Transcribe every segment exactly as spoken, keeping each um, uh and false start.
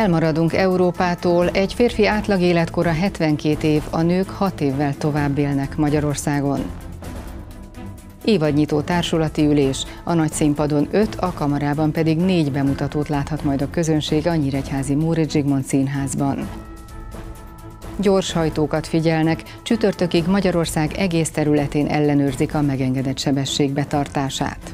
Elmaradunk Európától, egy férfi átlag életkora hetvenkét év, a nők hat évvel tovább élnek Magyarországon. Évadnyitó társulati ülés, a nagyszínpadon öt, a kamarában pedig négy bemutatót láthat majd a közönség a nyíregyházi Móricz Zsigmond Színházban. Gyorshajtókat figyelnek, csütörtökig Magyarország egész területén ellenőrzik a megengedett sebesség betartását.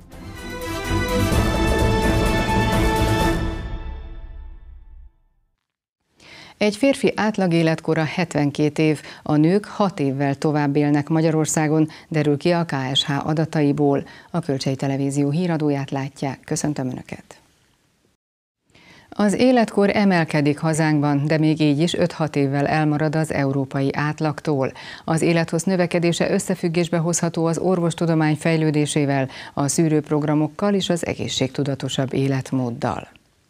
Egy férfi átlag életkora hetvenkét év, a nők hat évvel tovább élnek Magyarországon, derül ki a ká es há adataiból. A Kölcsei Televízió híradóját látják. Köszöntöm Önöket! Az életkor emelkedik hazánkban, de még így is öt-hat évvel elmarad az európai átlagtól. Az élethossz növekedése összefüggésbe hozható az orvostudomány fejlődésével, a szűrőprogramokkal és az egészségtudatosabb életmóddal.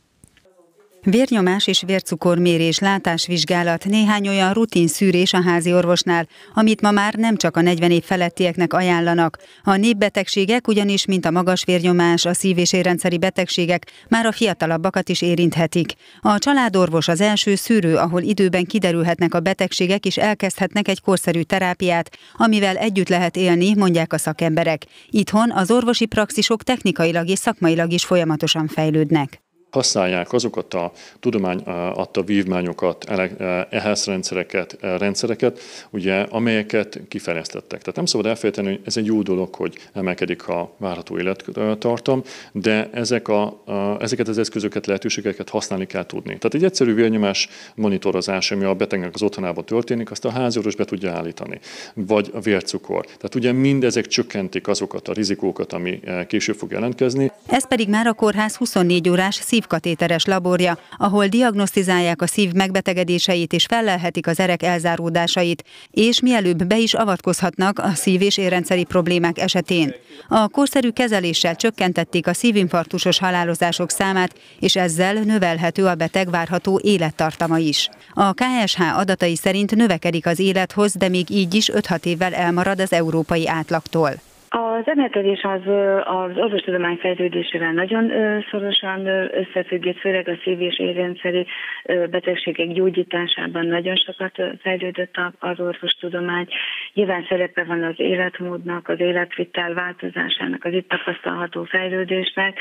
Vérnyomás és vércukormérés, látásvizsgálat, néhány olyan rutin szűrés a házi orvosnál, amit ma már nem csak a negyven év felettieknek ajánlanak. A népbetegségek ugyanis, mint a magas vérnyomás, a szív- és érrendszeri betegségek már a fiatalabbakat is érinthetik. A családorvos az első szűrő, ahol időben kiderülhetnek a betegségek és elkezdhetnek egy korszerű terápiát, amivel együtt lehet élni, mondják a szakemberek. Itthon az orvosi praxisok technikailag és szakmailag is folyamatosan fejlődnek. Használják azokat a tudomány adta vívmányokat, e ház rendszereket, rendszereket, ugye, amelyeket kifejlesztettek. Tehát nem szabad elfelejteni, hogy ez egy jó dolog, hogy emelkedik a várható élettartam, de ezek a, a, ezeket az eszközöket, lehetőségeket használni kell tudni. Tehát egy egyszerű vérnyomás monitorozás, ami a betegnek az otthonában történik, azt a háziorvos be tudja állítani. Vagy a vércukor. Tehát ugye mindezek csökkentik azokat a rizikókat, ami később fog jelentkezni. Ez pedig már a kórház huszonnégy órás szívkatéteres laborja, ahol diagnosztizálják a szív megbetegedéseit és fellelhetik az erek elzáródásait, és mielőbb be is avatkozhatnak a szív- és érrendszeri problémák esetén. A korszerű kezeléssel csökkentették a szívinfarktusos halálozások számát, és ezzel növelhető a beteg várható élettartama is. A ká es há adatai szerint növekedik az élethoz, de még így is öt-hat évvel elmarad az európai átlagtól. Az emelkedés az, az orvostudomány fejlődésével nagyon szorosan összefügg, főleg a szív- és érrendszeri betegségek gyógyításában nagyon sokat fejlődött az orvostudomány. Nyilván szerepe van az életmódnak, az életvitel változásának, az itt tapasztalható fejlődésnek,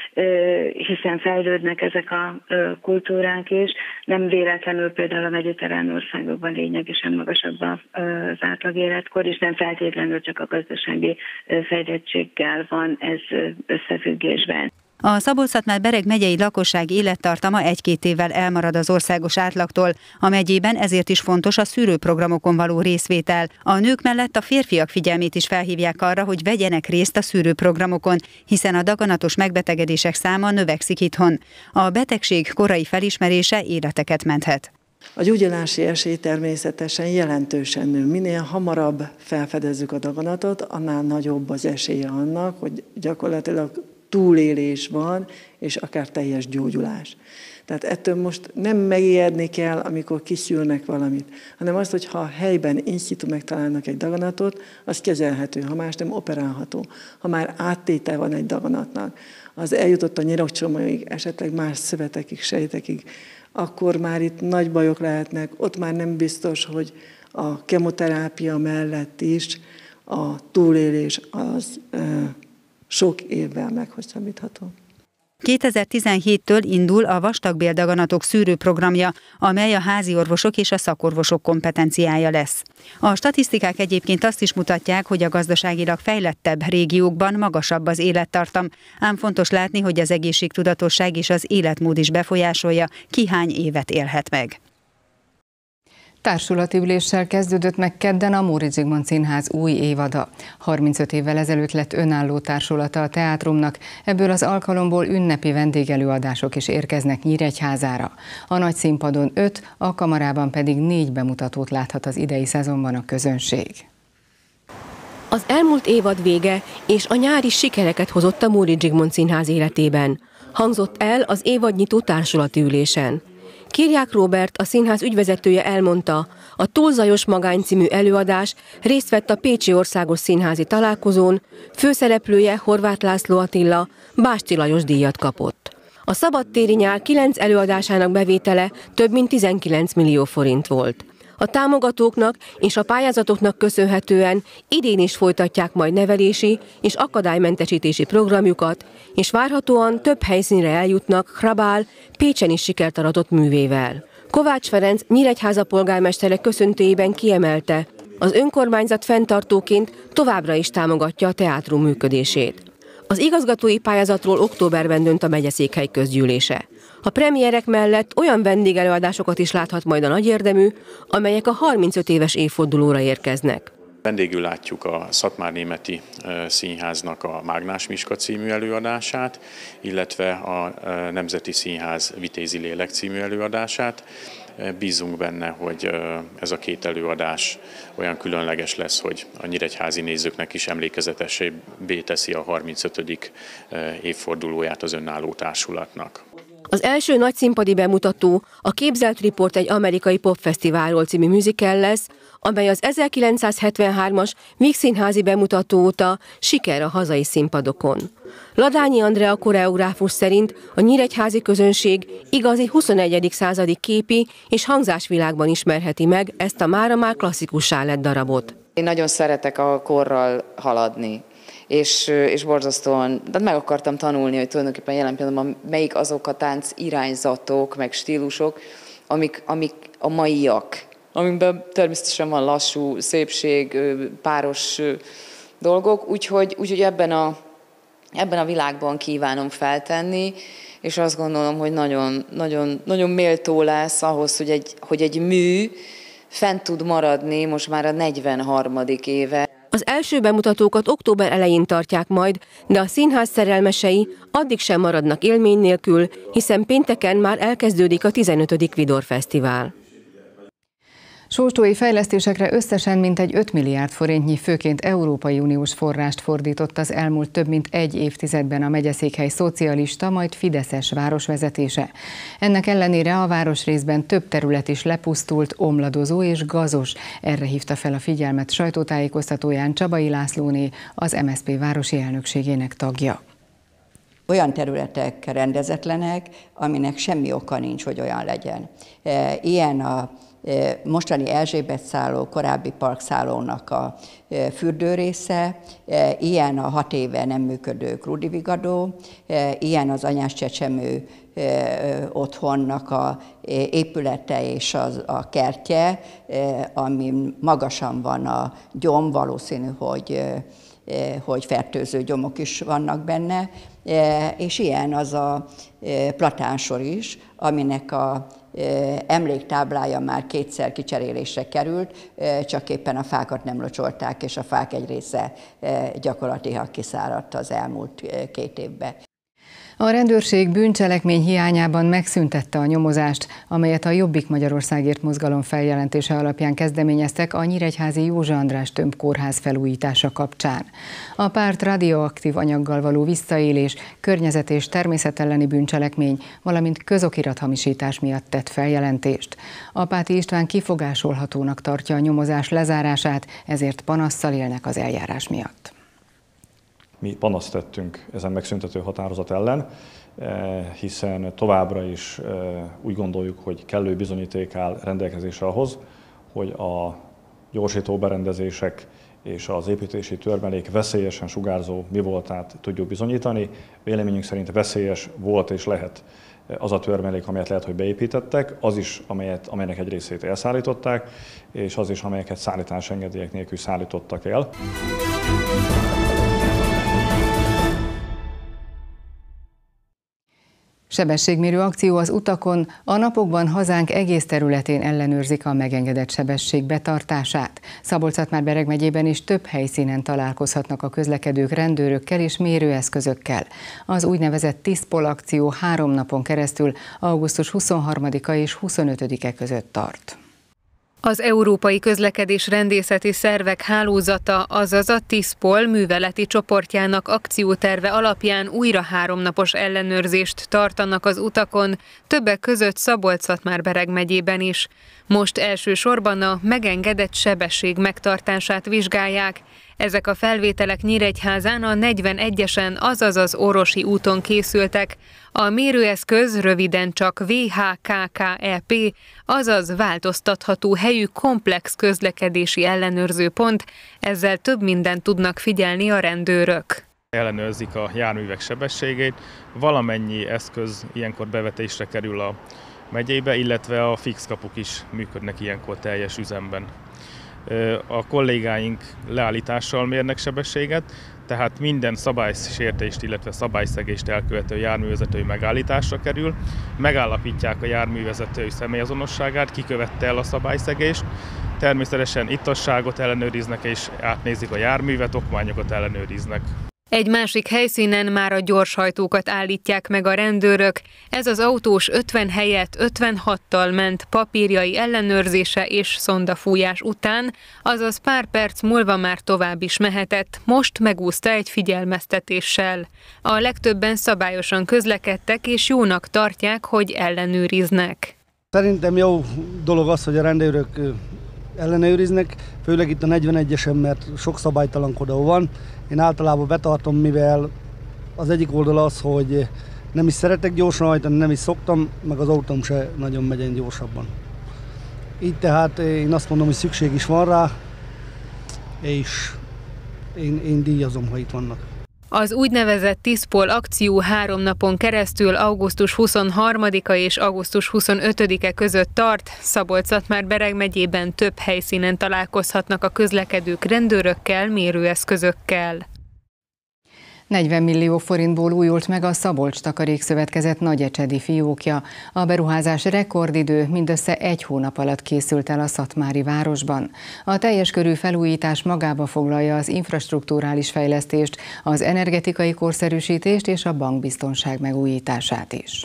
hiszen fejlődnek ezek a kultúrák is. Nem véletlenül például a mediterrán országokban lényegesen magasabb az átlag életkor, és nem feltétlenül csak a gazdasági fejlettséggel van ez összefüggésben. A Szabolcs-Szatmár-Bereg megyei lakosság élettartama egy-két évvel elmarad az országos átlagtól. A megyében ezért is fontos a szűrőprogramokon való részvétel. A nők mellett a férfiak figyelmét is felhívják arra, hogy vegyenek részt a szűrőprogramokon, hiszen a daganatos megbetegedések száma növekszik itthon. A betegség korai felismerése életeket menthet. A gyógyulási esély természetesen jelentősen nő. Minél hamarabb felfedezzük a daganatot, annál nagyobb az esélye annak, hogy gyakorlatilag túlélés van, és akár teljes gyógyulás. Tehát ettől most nem megijedni kell, amikor kiszűrnek valamit, hanem azt, hogy ha helyben in situ megtalálnak egy daganatot, az kezelhető, ha más nem operálható. Ha már áttétel van egy daganatnak, az eljutott a nyirokcsomóig, esetleg más szövetekig, sejtekig, akkor már itt nagy bajok lehetnek, ott már nem biztos, hogy a kemoterápia mellett is a túlélés az e, sok évvel meghosszabbítható. kétezer-tizenhéttől indul a vastagbéldaganatok szűrőprogramja, amely a háziorvosok és a szakorvosok kompetenciája lesz. A statisztikák egyébként azt is mutatják, hogy a gazdaságilag fejlettebb régiókban magasabb az élettartam, ám fontos látni, hogy az egészségtudatosság és az életmód is befolyásolja, ki hány évet élhet meg. Társulati üléssel kezdődött meg kedden a Móricz Zsigmond Színház új évada. harmincöt évvel ezelőtt lett önálló társulata a teátrumnak, ebből az alkalomból ünnepi vendégelőadások is érkeznek Nyíregyházára. A nagy színpadon öt, a kamarában pedig négy bemutatót láthat az idei szezonban a közönség. Az elmúlt évad vége és a nyári sikereket hozott a Móricz Zsigmond Színház életében. Hangzott el az évadnyitó társulati ülésen. Kírják Róbert, a színház ügyvezetője elmondta, a Túlzajos Magány című előadás részt vett a Pécsi Országos Színházi Találkozón, főszereplője Horváth László Attila Bástyi Lajos díjat kapott. A szabadtéri nyár kilenc előadásának bevétele több mint tizenkilenc millió forint volt. A támogatóknak és a pályázatoknak köszönhetően idén is folytatják majd nevelési és akadálymentesítési programjukat, és várhatóan több helyszínre eljutnak Hrabál Pécsen is sikert aratott művével. Kovács Ferenc Nyíregyháza polgármestere köszöntőjében kiemelte, az önkormányzat fenntartóként továbbra is támogatja a teátrum működését. Az igazgatói pályázatról októberben dönt a megyeszékhely közgyűlése. A premierek mellett olyan vendégelőadásokat is láthat majd a nagyérdemű, amelyek a harmincöt éves évfordulóra érkeznek. Vendégül látjuk a Szatmárnémeti Színháznak a Mágnás Miska című előadását, illetve a Nemzeti Színház Vitézi Lélek című előadását. Bízunk benne, hogy ez a két előadás olyan különleges lesz, hogy a nyíregyházi nézőknek is emlékezetesebbé teszi a harmincötödik évfordulóját az önálló társulatnak. Az első nagy színpadi bemutató a Képzelt Riport egy amerikai popfesztiválról című musical lesz, amely az ezerkilencszázhetvenhármas Víg Színházi bemutató óta siker a hazai színpadokon. Ladányi Andrea koreográfus szerint a nyíregyházi közönség igazi huszonegyedik századi képi és hangzásvilágban ismerheti meg ezt a mára már klasszikussá lett darabot. Én nagyon szeretek a korral haladni. És, és borzasztóan, de meg akartam tanulni, hogy tulajdonképpen jelen pillanatban melyik azok a tánc irányzatok, meg stílusok, amik, amik a maiak, amikben természetesen van lassú, szépség, páros dolgok, úgyhogy, úgyhogy ebben, a, ebben a világban kívánom feltenni, és azt gondolom, hogy nagyon, nagyon, nagyon méltó lesz ahhoz, hogy egy, hogy egy mű fent tud maradni most már a negyvenharmadik éve. Az első bemutatókat október elején tartják majd, de a színház szerelmesei addig sem maradnak élmény nélkül, hiszen pénteken már elkezdődik a tizenötödik Vidor Fesztivál. Sóstói fejlesztésekre összesen mintegy öt milliárd forintnyi, főként Európai Uniós forrást fordított az elmúlt több mint egy évtizedben a megyeszékhely szocialista, majd fideszes városvezetése. Ennek ellenére a városrészben több terület is lepusztult, omladozó és gazos. Erre hívta fel a figyelmet sajtótájékoztatóján Csabai Lászlóné, az em es zé pé városi elnökségének tagja. Olyan területek rendezetlenek, aminek semmi oka nincs, hogy olyan legyen. Ilyen a mostani Erzsébet szálló, korábbi parkszállónak a fürdőrésze, ilyen a hat éve nem működő Krudi Vigadó, ilyen az Anyás Csecsemő otthonnak a épülete és az, a kertje, ami magasan van a gyom, valószínű, hogy, hogy fertőző gyomok is vannak benne, és ilyen az a platánsor is, aminek a emléktáblája már kétszer kicserélésre került, csak éppen a fákat nem locsolták, és a fák egy része gyakorlatilag kiszáradt az elmúlt két évben. A rendőrség bűncselekmény hiányában megszüntette a nyomozást, amelyet a Jobbik Magyarországért mozgalom feljelentése alapján kezdeményeztek a nyíregyházi József András tömbkórház felújítása kapcsán. A párt radioaktív anyaggal való visszaélés, környezet- és természetelleni bűncselekmény, valamint közokirathamisítás miatt tett feljelentést. Apáti István kifogásolhatónak tartja a nyomozás lezárását, ezért panasszal élnek az eljárás miatt. Mi panaszt tettünk ezen megszüntető határozat ellen, hiszen továbbra is úgy gondoljuk, hogy kellő bizonyíték áll rendelkezésre ahhoz, hogy a gyorsító berendezések és az építési törmelék veszélyesen sugárzó mi voltát tudjuk bizonyítani. Véleményünk szerint veszélyes volt és lehet az a törmelék, amelyet lehet, hogy beépítettek, az is, amelyet, amelynek egy részét elszállították, és az is, amelyeket szállítási engedélyek nélkül szállítottak el. Sebességmérő akció az utakon, a napokban hazánk egész területén ellenőrzik a megengedett sebesség betartását. Szabolcs-Szatmár-Bereg megyében is több helyszínen találkozhatnak a közlekedők rendőrökkel és mérőeszközökkel. Az úgynevezett Tiszpol akció három napon keresztül augusztus huszonharmadika és huszonötödike között tart. Az Európai Közlekedés Rendészeti Szervek Hálózata, azaz a Tiszpol műveleti csoportjának akcióterve alapján újra háromnapos ellenőrzést tartanak az utakon, többek között Szabolcs-Szatmár-Bereg megyében is. Most elsősorban a megengedett sebesség megtartását vizsgálják. Ezek a felvételek Nyíregyházán a negyvenegyesen, azaz az Orvosi úton készültek. A mérőeszköz röviden csak vé há ká ká é pé, azaz változtatható helyű komplex közlekedési ellenőrző pont, ezzel több mindent tudnak figyelni a rendőrök. Ellenőrzik a járművek sebességét, valamennyi eszköz ilyenkor bevetésre kerül a megyébe, illetve a fix kapuk is működnek ilyenkor teljes üzemben. A kollégáink leállítással mérnek sebességet, tehát minden szabálysértést, illetve szabályszegést elkövető járművezetői megállításra kerül, megállapítják a járművezetői személyazonosságát, ki követte el a szabályszegést, természetesen ittasságot ellenőriznek és átnézik a járművet, okmányokat ellenőriznek. Egy másik helyszínen már a gyorshajtókat állítják meg a rendőrök. Ez az autós ötven helyett ötvenhattal ment papírjai ellenőrzése és szondafújás után, azaz pár perc múlva már tovább is mehetett, most megúszta egy figyelmeztetéssel. A legtöbben szabályosan közlekedtek és jónak tartják, hogy ellenőriznek. Szerintem jó dolog az, hogy a rendőrök ellenőriznek, főleg itt a negyvenegyesen, mert sok szabálytalankodó van. Én általában betartom, mivel az egyik oldal az, hogy nem is szeretek gyorsan hajtani, nem is szoktam, meg az autóm se nagyon megy gyorsabban. Így tehát én azt mondom, hogy szükség is van rá, és én, én díjazom, ha itt vannak. Az úgynevezett Tiszpol akció három napon keresztül augusztus huszonharmadika és augusztus huszonötödike között tart. Szabolcs-Szatmár-Bereg megyében több helyszínen találkozhatnak a közlekedők rendőrökkel, mérőeszközökkel. negyven millió forintból újult meg a Szabolcs Takarékszövetkezet nagyecsedi fiókja. A beruházás rekordidő, mindössze egy hónap alatt készült el a szatmári városban. A teljes körű felújítás magába foglalja az infrastrukturális fejlesztést, az energetikai korszerűsítést és a bankbiztonság megújítását is.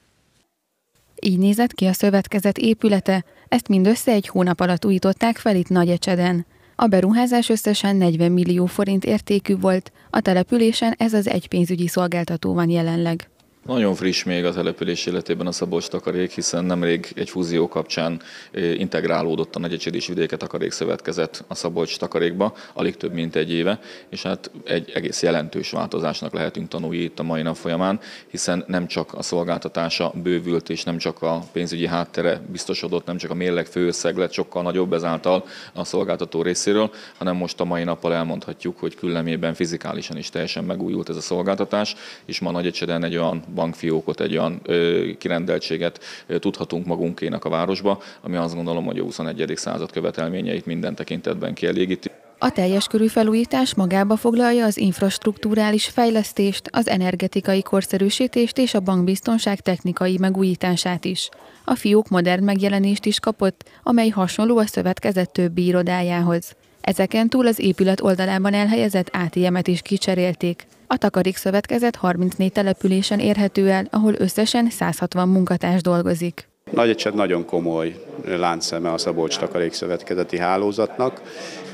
Így nézett ki a szövetkezet épülete, ezt mindössze egy hónap alatt újították fel itt Nagyecseden. A beruházás összesen negyven millió forint értékű volt, a településen ez az egy pénzügyi szolgáltató van jelenleg. Nagyon friss még a település életében a Szabolcs Takarék, hiszen nemrég egy fúzió kapcsán integrálódott a Nagyecsedi és Vidéke Takarékszövetkezet a Szabolcs Takarékba, alig több mint egy éve, és hát egy egész jelentős változásnak lehetünk tanulni itt a mai nap folyamán, hiszen nem csak a szolgáltatása bővült, és nem csak a pénzügyi háttere biztosodott, nem csak a mérleg főösszeg lett sokkal nagyobb ezáltal a szolgáltató részéről, hanem most a mai nappal elmondhatjuk, hogy küllemében fizikálisan is teljesen megújult ez a szolgáltatás, és ma Nagyecseden egy olyan bankfiókot, egy olyan ö, kirendeltséget ö, tudhatunk magunkénak a városba, ami azt gondolom, hogy a huszonegyedik század követelményeit minden tekintetben kielégíti. A teljes körű felújítás magába foglalja az infrastrukturális fejlesztést, az energetikai korszerűsítést és a bankbiztonság technikai megújítását is. A fiók modern megjelenést is kapott, amely hasonló a szövetkezet többi irodájához. Ezeken túl az épület oldalában elhelyezett á té emet is kicserélték. A Takarékszövetkezet harmincnégy településen érhető el, ahol összesen száz hatvan munkatárs dolgozik. Nagyecsed nagyon komoly láncszeme a Szabolcs Takarékszövetkezeti hálózatnak.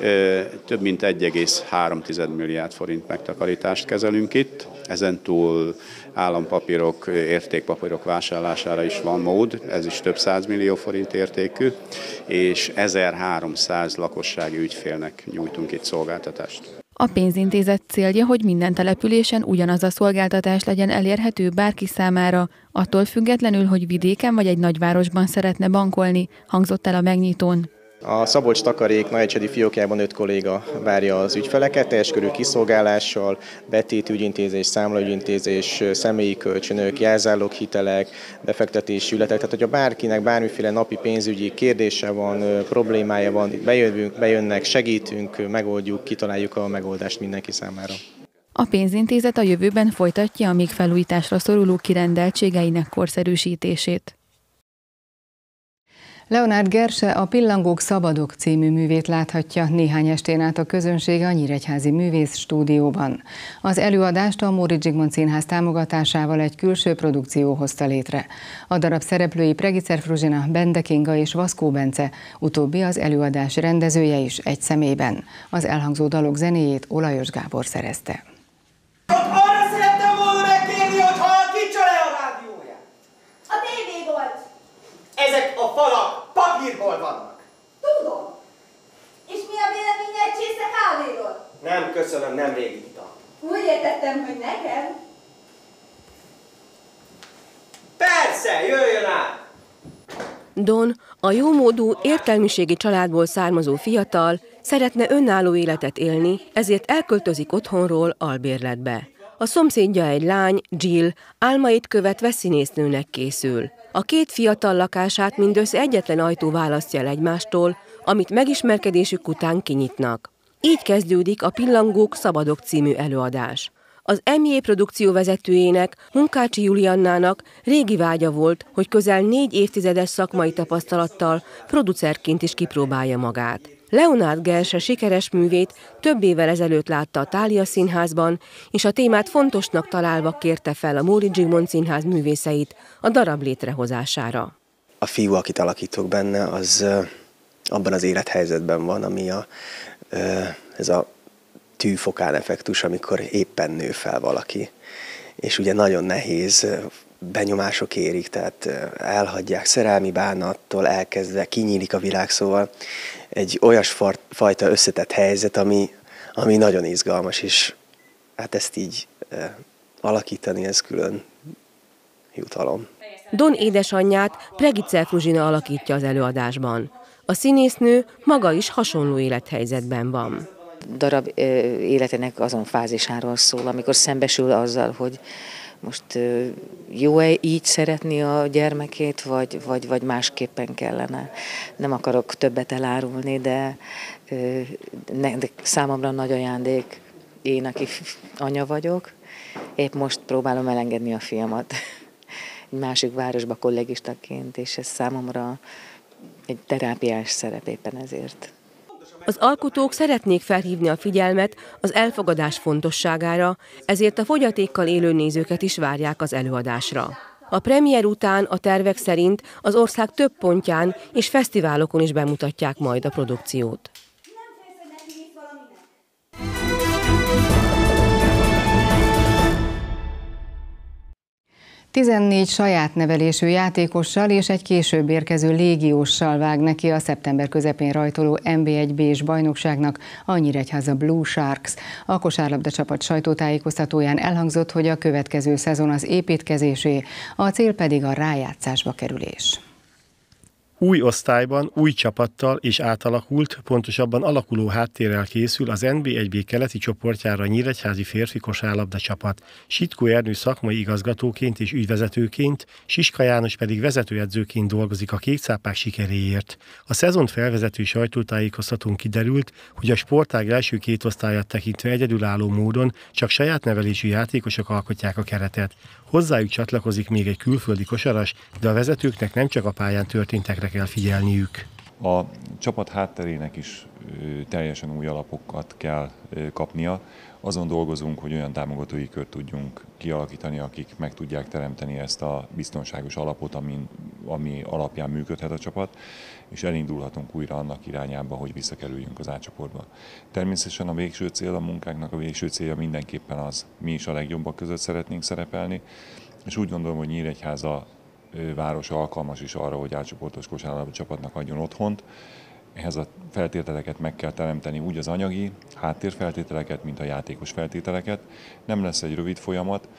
Több mint egy egész három milliárd forint megtakarítást kezelünk itt. Ezen túl állampapírok, értékpapírok vásárlására is van mód, ez is több száz millió forint értékű, és ezerháromszáz lakossági ügyfélnek nyújtunk itt szolgáltatást. A pénzintézet célja, hogy minden településen ugyanaz a szolgáltatás legyen elérhető bárki számára, attól függetlenül, hogy vidéken vagy egy nagyvárosban szeretne bankolni, hangzott el a megnyitón. A Szabolcs Takarék nagyecsedi fiókjában öt kolléga várja az ügyfeleket, teljes körű kiszolgálással, betétügyintézés, számlaügyintézés, személyi kölcsönök, jelzáloghitelek, befektetési ügyletek. Tehát, hogyha bárkinek bármiféle napi pénzügyi kérdése van, problémája van, bejövünk, bejönnek, segítünk, megoldjuk, kitaláljuk a megoldást mindenki számára. A pénzintézet a jövőben folytatja a még felújításra szoruló kirendeltségeinek korszerűsítését. Leonard Gerse a Pillangók szabadok című művét láthatja néhány estén át a közönség a Nyíregyházi Művész Stúdióban. Az előadást a Móricz Zsigmond Színház támogatásával egy külső produkció hozta létre. A darab szereplői Pregicer Fruzsina, Bende Kinga és Vaszkó Bence, utóbbi az előadás rendezője is egy személyben. Az elhangzó dalok zenéjét Olajos Gábor szerezte. Arra szerettem volna megkérni, hogy halkítsa le a rádióját! A tévé volt! Ezek a falak papírból vannak! Nem, köszönöm, nem rég ittam. Úgy értettem, hogy nekem. Persze, jöjjön át! Don, a jómódú, értelmiségi családból származó fiatal, szeretne önálló életet élni, ezért elköltözik otthonról albérletbe. A szomszédja egy lány, Jill, álmait követve színésznőnek készül. A két fiatal lakását mindössze egyetlen ajtó választja el egymástól, amit megismerkedésük után kinyitnak. Így kezdődik a Pillangók Szabadok című előadás. Az em jé produkció vezetőjének, Munkácsi Juliannának régi vágya volt, hogy közel négy évtizedes szakmai tapasztalattal producerként is kipróbálja magát. Leonard Gerse sikeres művét több évvel ezelőtt látta a Thália Színházban, és a témát fontosnak találva kérte fel a Móricz Zsigmond Színház művészeit a darab létrehozására. A fiú, akit alakítok benne, az abban az élethelyzetben van, ami a, ez a tűfokán effektus, amikor éppen nő fel valaki. És ugye nagyon nehéz benyomások érik, tehát elhagyják szerelmi bánattól, elkezdve kinyílik a világ, szóval egy olyas fajta összetett helyzet, ami, ami nagyon izgalmas, és hát ezt így e, alakítani, ez külön jutalom. Don édesanyját Pregice Fruzsina alakítja az előadásban. A színésznő maga is hasonló élethelyzetben van. Darab életének azon fázisáról szól, amikor szembesül azzal, hogy most jó-e így szeretni a gyermekét, vagy, vagy, vagy másképpen kellene. Nem akarok többet elárulni, de, de számomra nagy ajándék, én, aki anya vagyok, épp most próbálom elengedni a fiamat egy másik városba kollégistaként, és ez számomra egy terápiás szerep éppen ezért. Az alkotók szeretnék felhívni a figyelmet az elfogadás fontosságára, ezért a fogyatékkal élő nézőket is várják az előadásra. A premier után a tervek szerint az ország több pontján és fesztiválokon is bemutatják majd a produkciót. tizennégy saját nevelésű játékossal és egy később érkező légióssal vág neki a szeptember közepén rajtoló en bé egy bé-s bajnokságnak a Nyíregyháza Blue Sharks. A kosárlabda csapat sajtótájékoztatóján elhangzott, hogy a következő szezon az építkezésé, a cél pedig a rájátszásba kerülés. Új osztályban, új csapattal és átalakult, pontosabban alakuló háttérrel készül az en bé egy bé keleti csoportjára a nyíregyházi férfi kosárlabda csapat. Sitkó Ernő szakmai igazgatóként és ügyvezetőként, Siska János pedig vezetőedzőként dolgozik a kékcápák sikeréért. A szezont felvezető sajtótájékoztatón kiderült, hogy a sportág első két osztályát tekintve egyedülálló módon csak saját nevelésű játékosok alkotják a keretet. Hozzájuk csatlakozik még egy külföldi kosaras, de a vezetőknek nem csak a pályán történtekre kell figyelniük. A csapat hátterének is teljesen új alapokat kell kapnia. Azon dolgozunk, hogy olyan támogatói kört tudjunk kialakítani, akik meg tudják teremteni ezt a biztonságos alapot, ami, ami alapján működhet a csapat, és elindulhatunk újra annak irányába, hogy visszakerüljünk az A-csoportba. Természetesen a végső cél, a munkánknak a végső célja mindenképpen az, mi is a legjobbak között szeretnénk szerepelni, és úgy gondolom, hogy Nyíregyháza város alkalmas is arra, hogy átcsoportos kosárlabda csapatnak adjon otthont. Ehhez a feltételeket meg kell teremteni, úgy az anyagi háttérfeltételeket, mint a játékos feltételeket. Nem lesz egy rövid folyamat,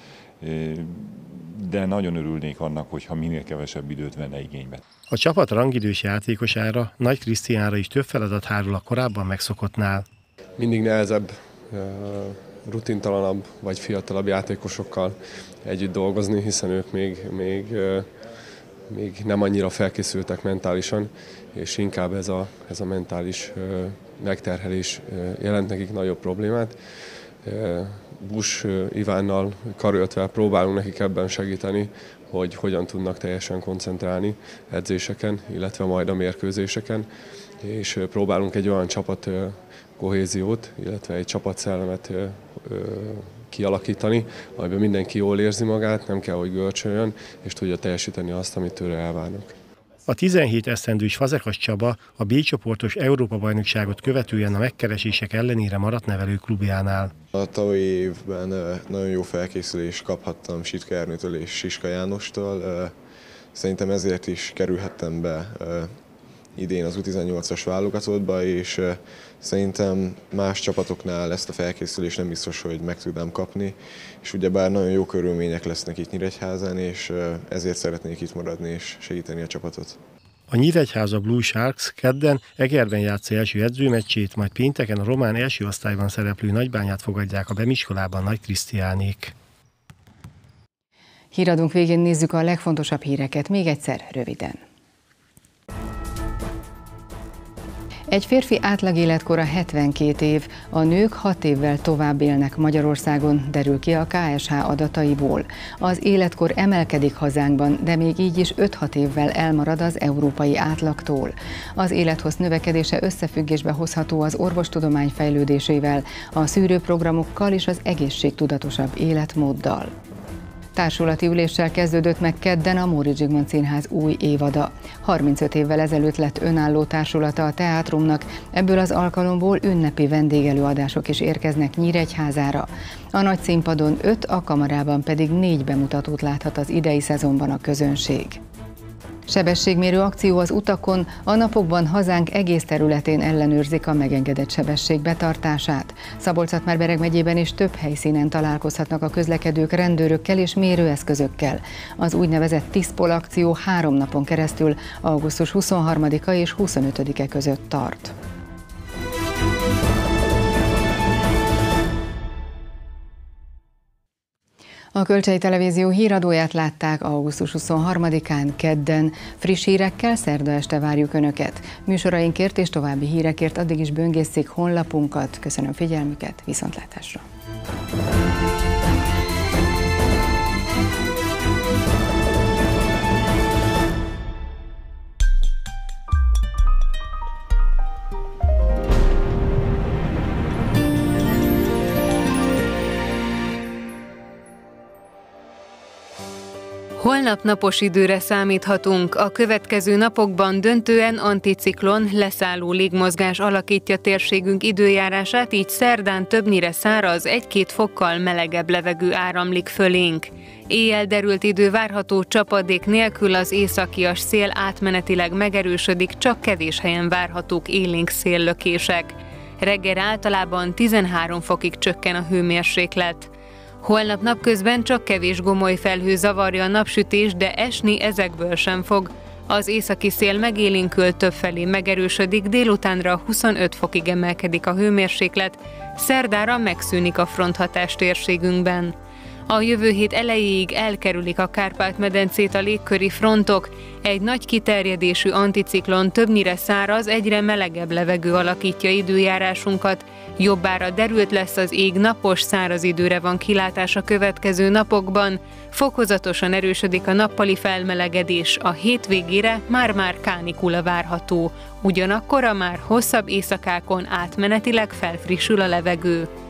de nagyon örülnék annak, hogyha minél kevesebb időt venne igénybe. A csapat rangidős játékosára, Nagy Krisztiánra is több feladat hárul a korábban megszokottnál. Mindig nehezebb, rutintalanabb vagy fiatalabb játékosokkal együtt dolgozni, hiszen ők még, még, még nem annyira felkészültek mentálisan, és inkább ez a, ez a mentális megterhelés jelent nekik nagyobb problémát. Busz Ivánnal karöltve próbálunk nekik ebben segíteni, hogy hogyan tudnak teljesen koncentrálni edzéseken, illetve majd a mérkőzéseken, és próbálunk egy olyan csapat kohéziót, illetve egy csapatszellemet kialakítani, amiben mindenki jól érzi magát, nem kell, hogy görcsöljön, és tudja teljesíteni azt, amit tőle elvárnak. A tizenhét esztendős Fazekas Csaba a B-csoportos Európa-bajnokságot követően a megkeresések ellenére maradt nevelőklubjánál. A tavalyi évben nagyon jó felkészülést kaphattam Sitka Ernőtől és Siska Jánostól. Szerintem ezért is kerülhettem be idén az U tizennyolcas válogatottba, és szerintem más csapatoknál ezt a felkészülést nem biztos, hogy meg tudnám kapni, és ugyebár nagyon jó körülmények lesznek itt Nyíregyházán, és ezért szeretnék itt maradni és segíteni a csapatot. A Nyíregyháza Blue Sharks kedden Egerben játsza első edzőmeccsét, majd pénteken a román első osztályban szereplő Nagybányát fogadják a Bemiskolában Nagy Krisztiánék. Híradunk végén nézzük a legfontosabb híreket, még egyszer röviden. Egy férfi átlagéletkora hetvenkét év, a nők hat évvel tovább élnek Magyarországon, derül ki a ká es há adataiból. Az életkor emelkedik hazánkban, de még így is öt-hat évvel elmarad az európai átlagtól. Az élethossz növekedése összefüggésbe hozható az orvostudomány fejlődésével, a szűrőprogramokkal és az egészségtudatosabb életmóddal. Társulati üléssel kezdődött meg kedden a Móricz Zsigmond Színház új évada. harmincöt évvel ezelőtt lett önálló társulata a teátrumnak, ebből az alkalomból ünnepi vendégelőadások is érkeznek Nyíregyházára. A nagy színpadon öt, a kamarában pedig négy bemutatót láthat az idei szezonban a közönség. Sebességmérő akció az utakon, a napokban hazánk egész területén ellenőrzik a megengedett sebesség betartását. Szabolcs-Szatmár-Bereg megyében is több helyszínen találkozhatnak a közlekedők rendőrökkel és mérőeszközökkel. Az úgynevezett Tiszpol akció három napon keresztül augusztus huszonharmadika és huszonötödike között tart. A Kölcsei Televízió híradóját látták augusztus huszonharmadikán kedden. Friss hírekkel szerda este várjuk Önöket. Műsorainkért és további hírekért addig is böngészzik honlapunkat. Köszönöm figyelmüket, viszontlátásra! Holnap napos időre számíthatunk. A következő napokban döntően anticiklon, leszálló légmozgás alakítja térségünk időjárását, így szerdán többnyire száraz, egy-két fokkal melegebb levegő áramlik fölénk. Éjjel derült idő várható, csapadék nélkül, az északias szél átmenetileg megerősödik, csak kevés helyen várhatók élénk széllökések. Reggel általában tizenhárom fokig csökken a hőmérséklet. Holnap napközben csak kevés gomoly felhő zavarja a napsütés, de esni ezekből sem fog. Az északi szél megélénkül, többfelé megerősödik, délutánra huszonöt fokig emelkedik a hőmérséklet, szerdára megszűnik a fronthatás térségünkben. A jövő hét elejéig elkerülik a Kárpát-medencét a légköri frontok, egy nagy kiterjedésű anticiklon többnyire száraz, egyre melegebb levegő alakítja időjárásunkat, jobbára derült lesz az ég, napos, száraz időre van kilátás a következő napokban, fokozatosan erősödik a nappali felmelegedés, a hétvégére már-már kánikula várható, ugyanakkor a már hosszabb éjszakákon átmenetileg felfrissül a levegő.